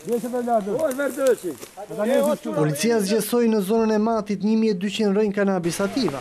Policia zgjesoi në zonën e Matit 1200 rrënjë kanabis sativa.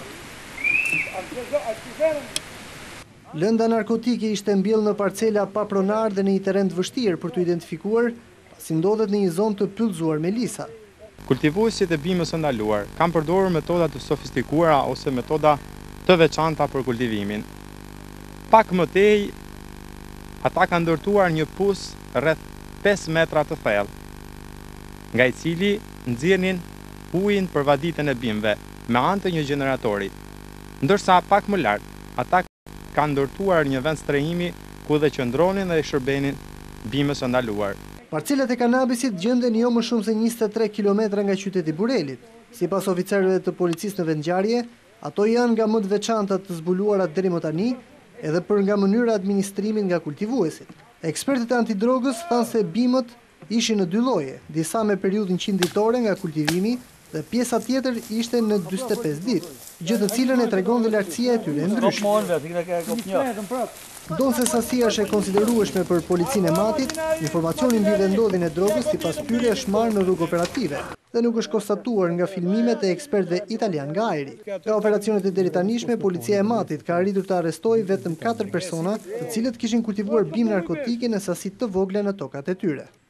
Lënda narkotike ishte mbjellë në parcela pa pronar dhe në një terren të vështirë për të identifikuar, pasi ndodhet në një zonë të pyllëzuar me lisa. Kultivuesit e bimës së ndaluar kanë përdorur metoda të sofistikuara ose metoda të veçanta për kultivimin. Pak më tej, ata kanë ndërtuar një pus rreth 5 metra të thellë, nga i cili nxjerrin ujin për vaditjen e bimëve me anë të një gjeneratori. Ndërsa pak më lart, ata kanë ndërtuar një vend strehimi ku dhe qëndronin dhe i shërbenin bimës së ndaluar. Parcelat e kanabisit gjenden jo më shumë se 23 kilometra nga qyteti Burelit. Sipas oficerëve të policisë në vendngjarje, ato janë nga më të veçanta të zbuluarat deri më tani, edhe për nga mënyra administrimit nga kultivuesit. Ekspertët e antidrogës thanë se bimët ishin në 2 lloje, disa me periudhën 100 ditore nga kultivimi dhe pjesa tjetër ishte në 45 ditë, gjë të cilën e tregon dhe lartësia e tyre ndryshme. Ndonse sasia është e konsiderueshme për policinë e Matit, informacioni mbi vendodhjen e drogës sipas tyre është marrë në rrugë operative dhe nuk është konstatuar nga filmimet e ekspertëve italian nga ajri. Nga operacionet e deritanishme, policia e Matit ka arritur të arrestojë vetëm 4 persona, të cilët kishin kultivuar bimë narkotike në sasi të vogla në tokat e tyre.